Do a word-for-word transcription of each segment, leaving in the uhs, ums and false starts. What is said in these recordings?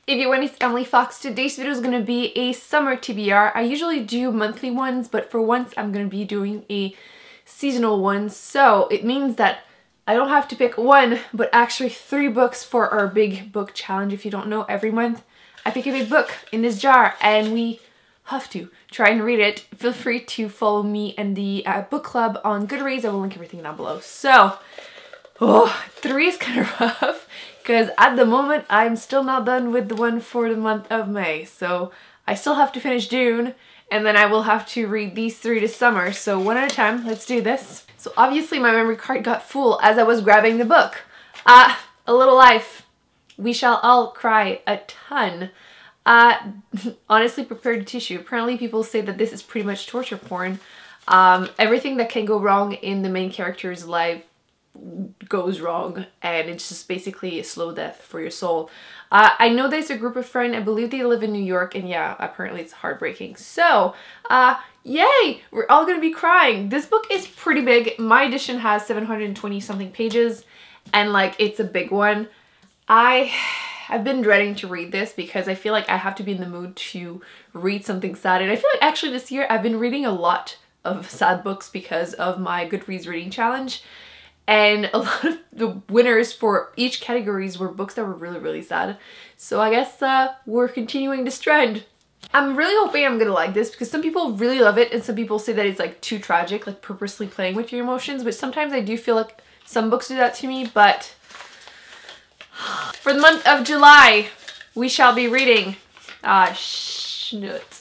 Everyone, it's Emily Fox. Today's video is going to be a summer T B R. I usually do monthly ones, but for once I'm going to be doing a seasonal one. So it means that I don't have to pick one, but actually three books for our big book challenge. If you don't know, every month I pick a big book in this jar and we have to try and read it. Feel free to follow me and the uh, book club on Goodreads. I will link everything down below. So, oh, three is kind of rough. Because at the moment, I'm still not done with the one for the month of May. So I still have to finish June, and then I will have to read these three this summer. So one at a time, let's do this. So obviously my memory card got full as I was grabbing the book. Uh, A Little Life. We shall all cry a ton. Uh, honestly, prepared tissue. Apparently people say that this is pretty much torture porn. Um, everything that can go wrong in the main character's life goes wrong, and it's just basically a slow death for your soul. Uh, I know there's a group of friends, I believe they live in New York, and yeah, apparently it's heartbreaking. So, uh, yay! We're all gonna be crying. This book is pretty big. My edition has seven hundred twenty something pages, and like, it's a big one. I have been dreading to read this because I feel like I have to be in the mood to read something sad, and I feel like actually this year I've been reading a lot of sad books because of my Goodreads reading challenge. And a lot of the winners for each categories were books that were really, really sad. So I guess uh, we're continuing this trend. I'm really hoping I'm gonna like this because some people really love it and some people say that it's like too tragic, like purposely playing with your emotions, but sometimes I do feel like some books do that to me. But for the month of July, we shall be reading uh, Schnut.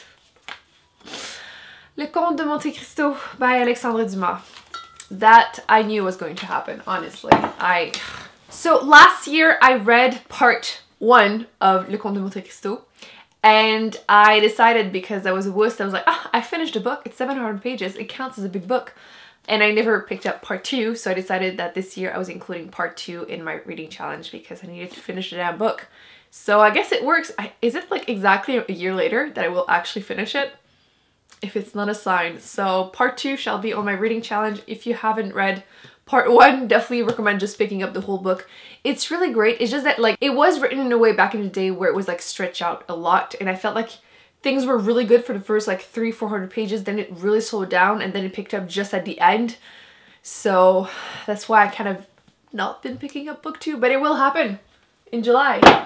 Le Comte de Monte Cristo by Alexandre Dumas. That I knew was going to happen, honestly. I So last year I read part one of Le Comte de Monte Cristo, and I decided, because I was a wuss, I was like, ah, I finished a book, it's seven hundred pages, it counts as a big book. And I never picked up part two, so I decided that this year I was including part two in my reading challenge because I needed to finish the damn book. So I guess it works. I, is it like exactly a year later that I will actually finish it? If it's not a sign. So part two shall be on my reading challenge. If you haven't read part one, definitely recommend just picking up the whole book. It's really great. It's just that like it was written in a way back in the day where it was like stretched out a lot, and I felt like things were really good for the first like three, four hundred pages, then it really slowed down and then it picked up just at the end. So that's why I kind of not been picking up book two, but it will happen in July.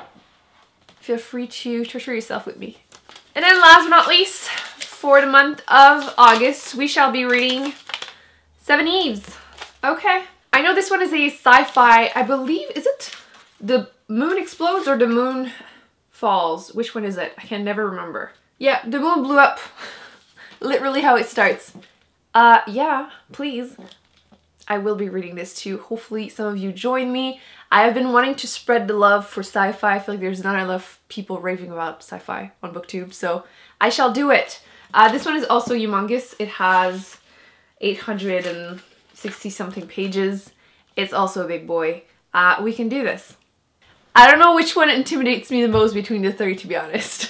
Feel free to torture yourself with me. And then last but not least, for the month of August, we shall be reading Seven Eves. Okay. I know this one is a sci-fi, I believe, is it The Moon Explodes or The Moon Falls? Which one is it? I can never remember. Yeah, the moon blew up. Literally how it starts. Uh, yeah, please. I will be reading this too. Hopefully some of you join me. I have been wanting to spread the love for sci-fi. I feel like there's not enough people raving about sci-fi on BookTube, so I shall do it. Uh, this one is also humongous. It has eight hundred sixty something pages. It's also a big boy. Uh, we can do this. I don't know which one intimidates me the most between the three, to be honest.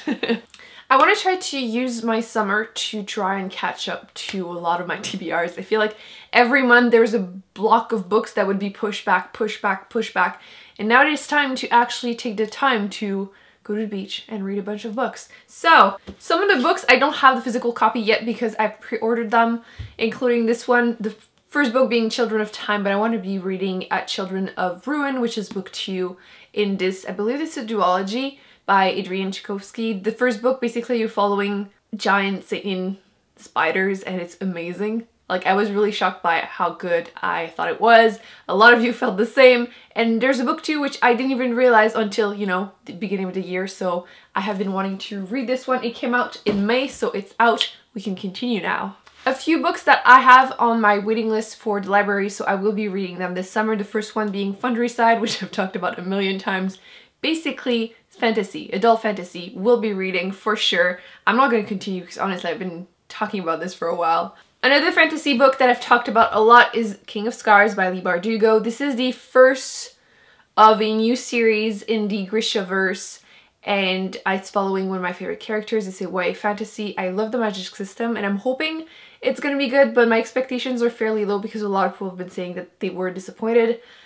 I want to try to use my summer to try and catch up to a lot of my T B Rs. I feel like every month there's a block of books that would be pushed back, pushed back, pushed back. And now it is time to actually take the time to go to the beach and read a bunch of books. So some of the books I don't have the physical copy yet because I've pre-ordered them, including this one. The first book being Children of Time, but I want to be reading at Children of Ruin, which is book two in this, I believe it's a duology by Adrian Tchaikovsky. The first book, basically you're following giant Satan spiders and it's amazing. Like, I was really shocked by how good I thought it was. A lot of you felt the same. And there's a book too, which I didn't even realize until, you know, the beginning of the year. So I have been wanting to read this one. It came out in May, so it's out. We can continue now. A few books that I have on my waiting list for the library, so I will be reading them this summer. The first one being Fundracide, which I've talked about a million times. Basically, fantasy, adult fantasy, will be reading for sure. I'm not going to continue because honestly I've been talking about this for a while. Another fantasy book that I've talked about a lot is King of Scars by Leigh Bardugo. This is the first of a new series in the Grishaverse, and it's following one of my favorite characters. It's a Y A fantasy. I love the magic system and I'm hoping it's going to be good, but my expectations are fairly low because a lot of people have been saying that they were disappointed.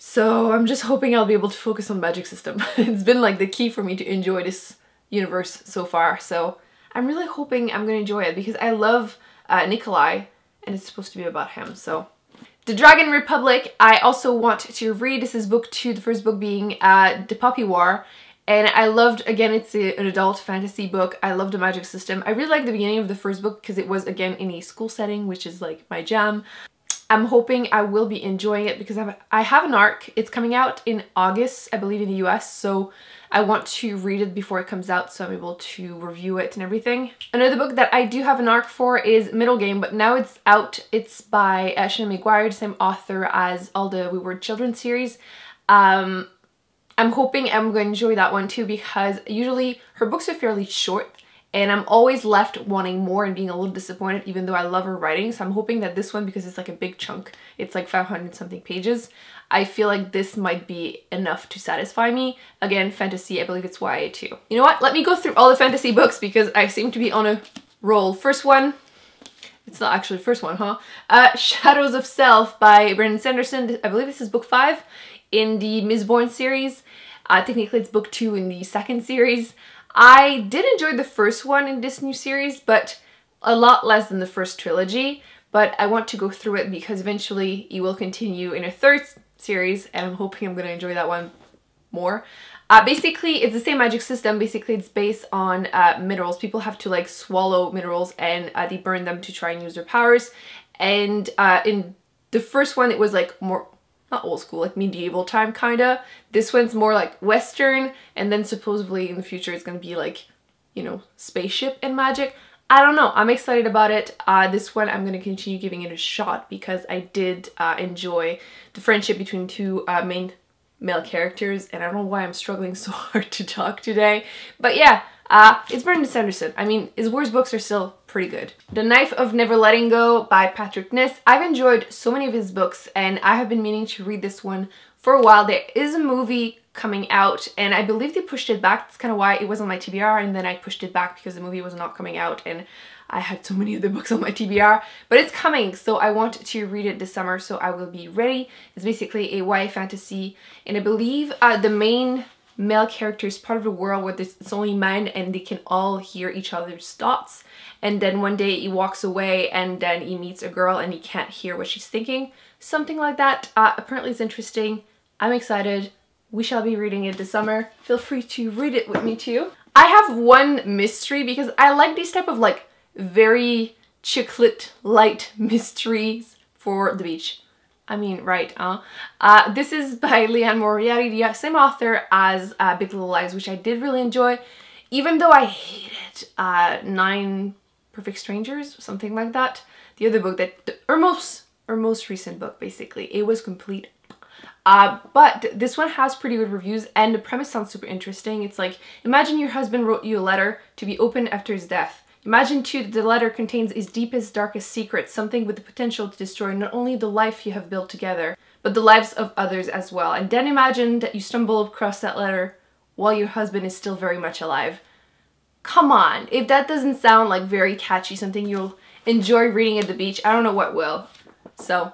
So I'm just hoping I'll be able to focus on magic system. It's been like the key for me to enjoy this universe so far. So I'm really hoping I'm gonna enjoy it because I love uh, Nikolai and it's supposed to be about him. So The Dragon Republic, I also want to read. This is book two, the first book being uh, The Poppy War. And I loved, again, it's a, an adult fantasy book. I love the magic system. I really like the beginning of the first book because it was, again, in a school setting, which is like my jam. I'm hoping I will be enjoying it because I've, I have an arc. It's coming out in August, I believe, in the U S. So I want to read it before it comes out so I'm able to review it and everything. Another book that I do have an arc for is Middle Game, but now it's out. It's by uh, Shannon McGuire, the same author as all the We Were Children series. Um... I'm hoping I'm going to enjoy that one too because usually her books are fairly short and I'm always left wanting more and being a little disappointed even though I love her writing. So I'm hoping that this one, because it's like a big chunk, it's like five hundred something pages, I feel like this might be enough to satisfy me. Again, fantasy, I believe it's Y A too. You know what? Let me go through all the fantasy books because I seem to be on a roll. First one, it's not actually the first one, huh? Uh, Shadows of Self by Brandon Sanderson. I believe this is book five in the Mistborn series. Uh, technically it's book two in the second series. I did enjoy the first one in this new series, but a lot less than the first trilogy. But I want to go through it because eventually it will continue in a third series and I'm hoping I'm going to enjoy that one more. Uh, basically, it's the same magic system. Basically, it's based on uh, minerals. People have to like swallow minerals and uh, they burn them to try and use their powers. And uh, in the first one, it was like more, not old school, like medieval time kinda. This one's more like Western, and then supposedly in the future it's gonna be like, you know, spaceship and magic. I don't know. I'm excited about it. Uh, this one I'm gonna continue giving it a shot because I did uh, enjoy the friendship between two uh, main male characters, and I don't know why I'm struggling so hard to talk today. But yeah, uh, it's Brandon Sanderson. I mean, his worst books are still pretty good. The Knife of Never Letting Go by Patrick Ness. I've enjoyed so many of his books and I have been meaning to read this one for a while. There is a movie coming out and I believe they pushed it back. That's kind of why it was on my T B R and then I pushed it back because the movie was not coming out and I had so many other books on my T B R. But it's coming, so I want to read it this summer, so I will be ready. It's basically a Y A fantasy and I believe uh, the main male character is part of a world where it's only men and they can all hear each other's thoughts. And then one day he walks away and then he meets a girl and he can't hear what she's thinking. Something like that. Uh, apparently it's interesting. I'm excited. We shall be reading it this summer. Feel free to read it with me too. I have one mystery because I like these type of like very chick lit light mysteries for the beach. I mean, right, huh? Uh, this is by Liane Moriarty, the same author as uh, Big Little Lies, which I did really enjoy, even though I hated uh, Nine Perfect Strangers, something like that. The other book that, her most, her most recent book, basically. It was complete. Uh, but this one has pretty good reviews and the premise sounds super interesting. It's like, imagine your husband wrote you a letter to be opened after his death. Imagine too that the letter contains his deepest, darkest secrets, something with the potential to destroy not only the life you have built together, but the lives of others as well. And then imagine that you stumble across that letter while your husband is still very much alive. Come on, if that doesn't sound like very catchy, something you'll enjoy reading at the beach, I don't know what will. So,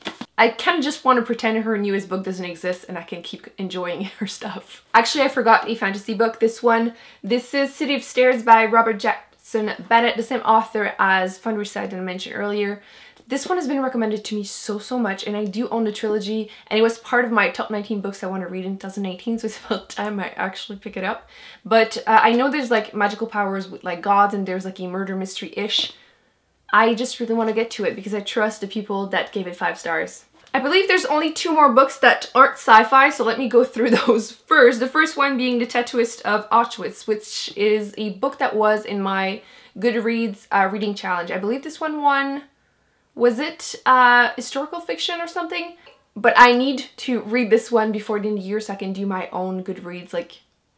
I kind of just want to pretend her newest book doesn't exist and I can keep enjoying her stuff. Actually, I forgot a fantasy book, this one. This is City of Stairs by Robert Jackson Bennett, the same author as Fundraiser that I mentioned earlier. This one has been recommended to me so, so much, and I do own the trilogy, and it was part of my top nineteen books I want to read in twenty eighteen, so it's about time I actually pick it up. But uh, I know there's like magical powers with like gods, and there's like a murder mystery-ish. I just really want to get to it because I trust the people that gave it five stars. I believe there's only two more books that aren't sci-fi, so let me go through those first. The first one being The Tattooist of Auschwitz, which is a book that was in my Goodreads uh, reading challenge. I believe this one won, was it uh, historical fiction or something? But I need to read this one before the end of the year so I can do my own Goodreads like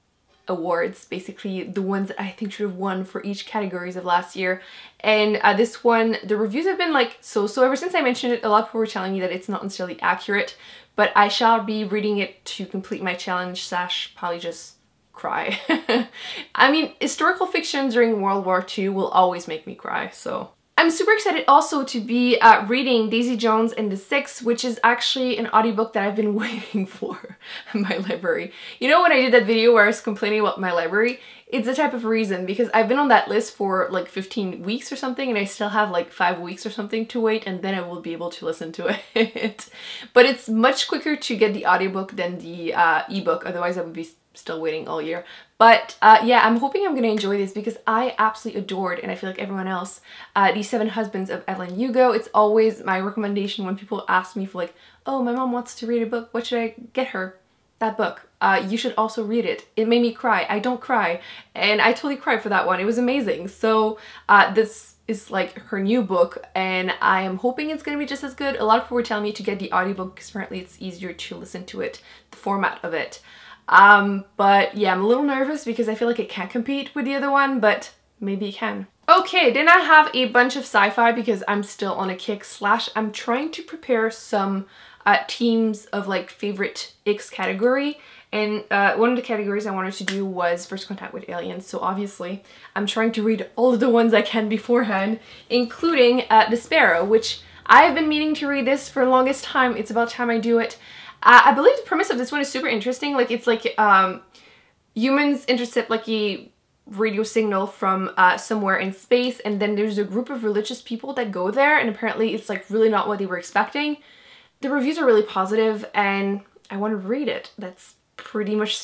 awards, basically the ones that I think should have won for each categories of last year. And uh, this one, the reviews have been like so-so. Ever since I mentioned it, a lot of people were telling me that it's not necessarily accurate, but I shall be reading it to complete my challenge slash probably just cry. I mean, historical fiction during World War Two will always make me cry, so I'm super excited also to be uh, reading Daisy Jones and the Six, which is actually an audiobook that I've been waiting for in my library. You know when I did that video where I was complaining about my library? It's the type of reason, because I've been on that list for like fifteen weeks or something, and I still have like five weeks or something to wait, and then I will be able to listen to it. But it's much quicker to get the audiobook than the uh, ebook, otherwise I would be still waiting all year. But uh, yeah, I'm hoping I'm gonna enjoy this because I absolutely adored, and I feel like everyone else, uh, The Seven Husbands of Evelyn Hugo. It's always my recommendation when people ask me for like, oh, my mom wants to read a book, what should I get her? That book. Uh, you should also read it. It made me cry. I don't cry, and I totally cried for that one. It was amazing. So uh, this is like her new book, and I am hoping it's gonna be just as good. A lot of people were telling me to get the audiobook because apparently it's easier to listen to it, the format of it. Um, but yeah, I'm a little nervous because I feel like it can't compete with the other one, but maybe it can. Okay, then I have a bunch of sci-fi because I'm still on a kick slash I'm trying to prepare some uh, teams of like favorite X category. And uh, one of the categories I wanted to do was First Contact with Aliens, so obviously I'm trying to read all of the ones I can beforehand, including uh, The Sparrow, which I have been meaning to read this for the longest time. It's about time I do it. Uh, I believe the premise of this one is super interesting. Like, it's like um, humans intercept like a radio signal from uh, somewhere in space, and then there's a group of religious people that go there, and apparently it's like really not what they were expecting. The reviews are really positive, and I want to read it. That's pretty much,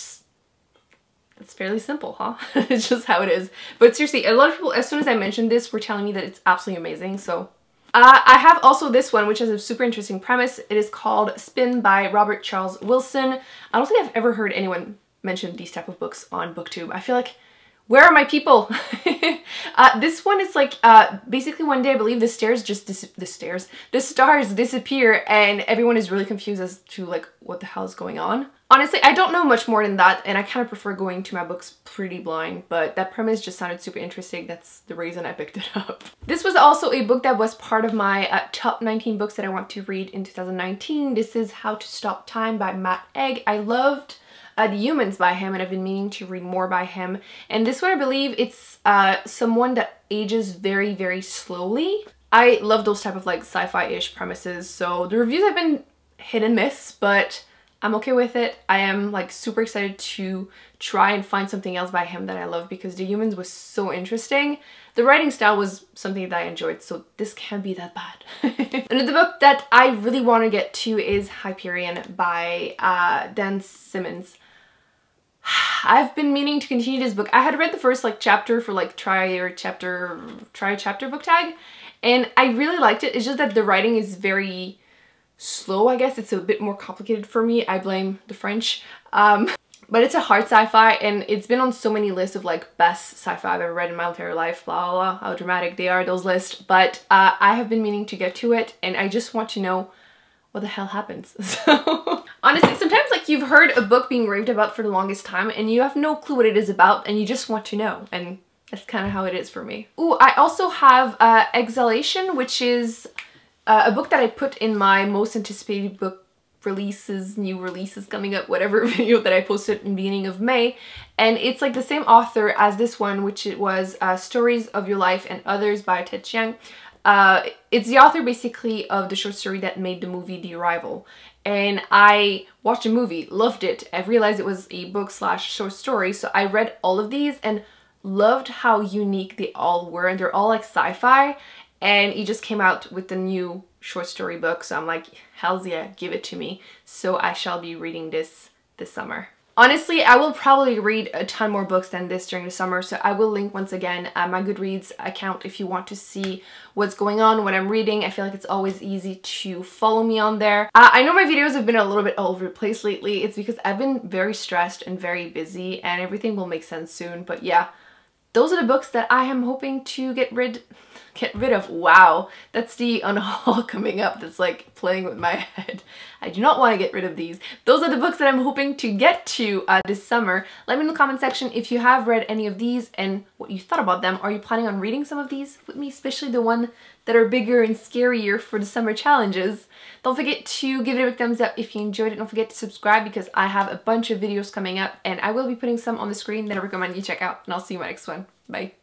it's fairly simple, huh? It's just how it is. But seriously, a lot of people, as soon as I mentioned this, were telling me that it's absolutely amazing, so. Uh, I have also this one, which has a super interesting premise. It is called Spin by Robert Charles Wilson. I don't think I've ever heard anyone mention these type of books on BookTube. I feel like, where are my people? uh, this one is like, uh, basically one day I believe the stairs just dis the stairs, the stars disappear, and everyone is really confused as to like what the hell is going on. Honestly, I don't know much more than that, and I kind of prefer going to my books pretty blind, but that premise just sounded super interesting. That's the reason I picked it up. This was also a book that was part of my uh, top nineteen books that I want to read in two thousand nineteen. This is How to Stop Time by Matt Haig. I loved uh, The Humans by him, and I've been meaning to read more by him. And this one, I believe it's uh, someone that ages very, very slowly. I love those type of like sci-fi-ish premises, so the reviews have been hit and miss, but I'm okay with it. I am like super excited to try and find something else by him that I love because The Humans was so interesting. The writing style was something that I enjoyed, so this can't be that bad. Another book that I really want to get to is Hyperion by uh, Dan Simmons. I've been meaning to continue this book. I had read the first like chapter for like try or chapter, try a chapter book tag, and I really liked it. It's just that the writing is very slow, I guess. It's a bit more complicated for me. I blame the French. Um, but it's a hard sci-fi, and it's been on so many lists of like best sci-fi I've ever read in my entire life, blah, blah, blah, how dramatic they are, those lists. But uh, I have been meaning to get to it, and I just want to know what the hell happens. So honestly, sometimes like you've heard a book being raved about for the longest time, and you have no clue what it is about, and you just want to know. And that's kind of how it is for me. Ooh, I also have uh, Exhalation, which is Uh, a book that I put in my most anticipated book releases, new releases coming up, whatever video that I posted in the beginning of May. And it's like the same author as this one, which it was uh, Stories of Your Life and Others by Ted Chiang. Uh, it's the author basically of the short story that made the movie The Arrival. And I watched the movie, loved it. I realized it was a book slash short story, so I read all of these and loved how unique they all were. And they're all like sci-fi. And he just came out with the new short story book, so I'm like, hells yeah, give it to me. So I shall be reading this this summer. Honestly, I will probably read a ton more books than this during the summer, so I will link once again uh, my Goodreads account if you want to see what's going on, what I'm reading. I feel like it's always easy to follow me on there. Uh, I know my videos have been a little bit all over the place lately. It's because I've been very stressed and very busy, and everything will make sense soon. But yeah, those are the books that I am hoping to get rid get rid of. Wow, that's the unhaul coming up that's like playing with my head. I do not want to get rid of these. Those are the books that I'm hoping to get to uh, this summer. Let me in the comment section if you have read any of these and what you thought about them. Are you planning on reading some of these with me, especially the one that are bigger and scarier for the summer challenges? Don't forget to give it a big thumbs up if you enjoyed it. Don't forget to subscribe because I have a bunch of videos coming up, and I will be putting some on the screen that I recommend you check out, and I'll see you in my next one. Bye.